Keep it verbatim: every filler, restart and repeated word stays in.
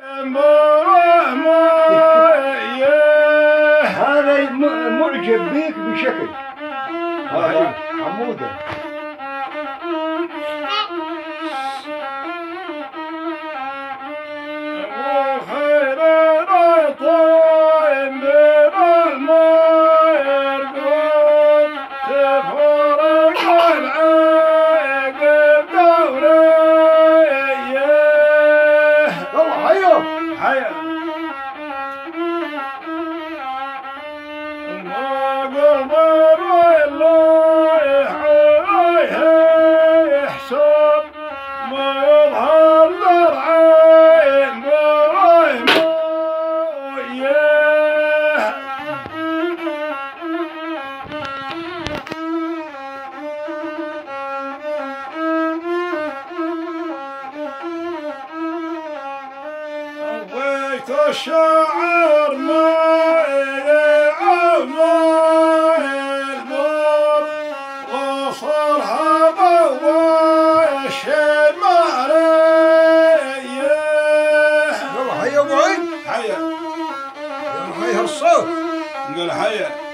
هذا معجب بيك بشكل. هذا حموده. الشاعر ما يعمل النور وصل هذا والشيء ما عليه. يلا هيا ابو عيد. هيا يلا هيا الصوت. نقول هيا.